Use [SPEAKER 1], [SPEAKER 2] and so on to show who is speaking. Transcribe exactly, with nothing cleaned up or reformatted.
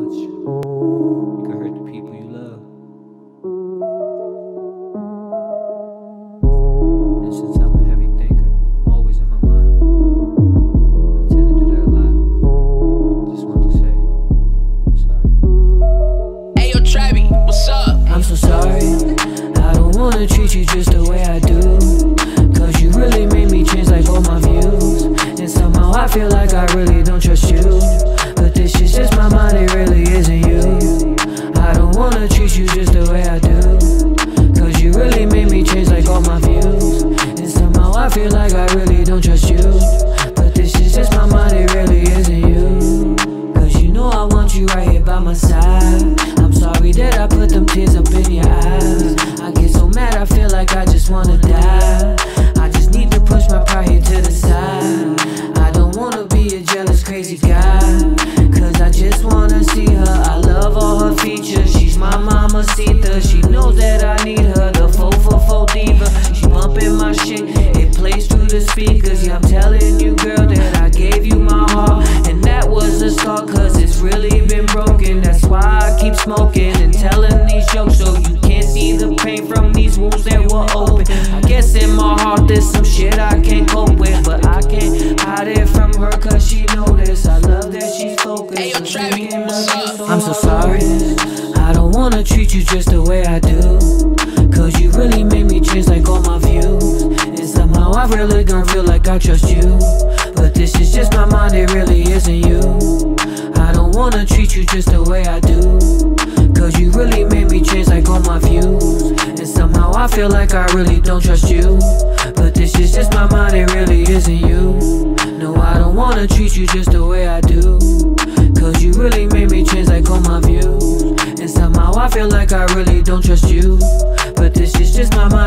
[SPEAKER 1] much. You can hurt the people you love. And since I'm a heavy thinker, I'm always in my mind. I tend to do that a lot. I just want to say, I'm sorry.
[SPEAKER 2] Hey yo, Travi, what's up?
[SPEAKER 3] I'm so sorry. I don't wanna treat you just the way I do, cause you really made me change like all my views. And somehow I feel like I really don't trust you, but this is just my mind, it really isn't you. I don't wanna treat you just the way I do, cause you really made me change like all my views. And somehow I feel like I really don't trust you, but this is just my mind, it really isn't you. Cause you know I want you right here by my side. I'm sorry that I put them tears up in your eyes. I get so mad I feel like I just wanna die. I just need to push my pride here to the side. I don't wanna be a jealous crazy guy, cause I just wanna see her. I love all her features, she's my mamacita. She knows that I need her, the four four four diva. She bumping my shit, it plays through the speakers. Yeah, I'm telling you girl that I gave you my heart, and that was a start, cause it's really been broken. That's why I keep smoking and telling these jokes, so you can't see the pain from these wounds that were open. I guess in my heart there's some shit I can't cope with, but I can't hide it from her cause she know this. I love that she's focused.
[SPEAKER 2] Hey yo, Travi, what's up?
[SPEAKER 3] I'm so sorry. I don't wanna treat you just the way I do, cause you really made me change like all my views. And somehow I really don't feel like I trust you, but this is just my mind, it really isn't you. I don't wanna treat you just the way I do, cause you really made me change like all my views. And somehow I feel like I really don't trust you, but this is just my mind, it really isn't you. No, I don't wanna treat you just the way I do, cause you really made me change like all my views. And somehow I feel like I really don't trust you, but this is just my mind.